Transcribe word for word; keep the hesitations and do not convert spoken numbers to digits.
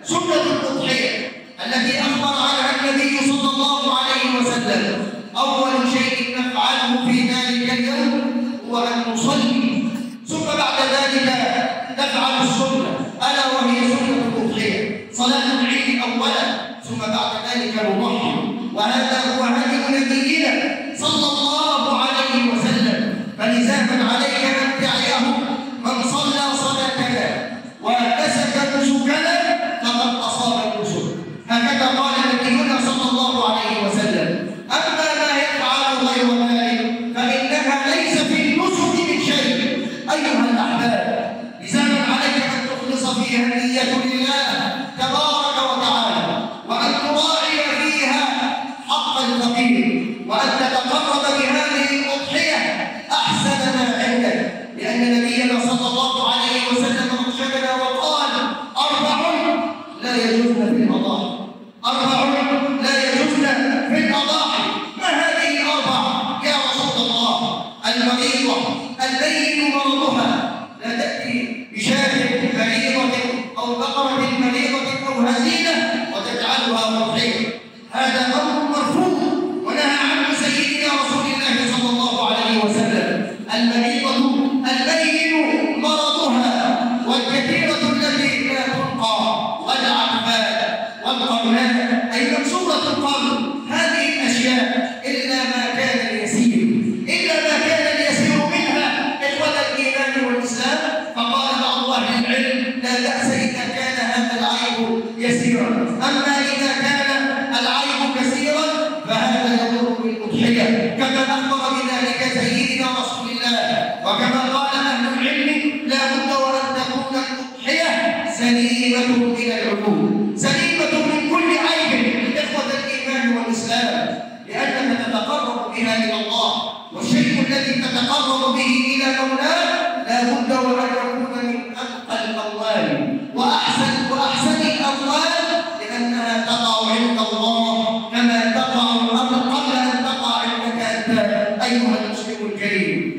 سنة الأضحية التي أخبر عنها النبي صلى الله عليه وسلم. أول شيء نفعله في ذلك اليوم هو أن نصلي، ثم بعد ذلك نفعل السنة ألا وهي سنة الأضحية، صلاة العيد أولا ثم بعد ذلك نضحي. وهذا هو هدي نبينا صلى الله عليه وسلم. فلزاما عليك أن تعيه من صلى صلاتنا ونسك نسكنا فقد أصاب النسك، هكذا قال نبينا صلى الله عليه وسلم. أما ما يفعل غير ذلك فإنها ليس في النسك من شيء. أيها الأحباب، لزاما عليك أن تخلص فيها النية لله تبارك وتعالى، وأن تراعي فيها حق الفقير، وأن تتقرب بهذه الأضحية أحسن ما عندك، لأن نبينا صلى الله عليه وسلم أرشدنا وقال: أربع لا يجوزن في الأضاحي، أربع لا يجوزن في الأضاحي. ما هذه الأربع يا رسول الله؟ المريضة البين مرضها، لا تأتي بشاة مريضة أو بقرة مريضة أو هزيلة وتجعلها مضحية، هذا أمر مرفوض ونهى عنه سيدنا رسول الله صلى الله عليه وسلم. المريضة البين مرضها والكثيرة التي لا تلقى والعفاء والقرناء أي مكسورة القلب، هذه الأشياء إلا ما كان اليسير، إلا ما كان اليسير منها إخوة الإيمان والإسلام. فقال بعض أهل العلم: لا بأس إذا كان هذا العيب يسيرا، أما إذا كان العيب كثيرا فهذا يضر بالأضحية، كما أخبر بذلك سيدنا رسول الله. وكما قال أهل العلم: لا بد وأن تكون الأضحية سليمة إلى العقول، سليمة من كل عيب إخوة الإيمان والإسلام، لأنك تتقرب بها إلى الله، والشيء الذي تتقرب به إلى مولاه لا بد وأن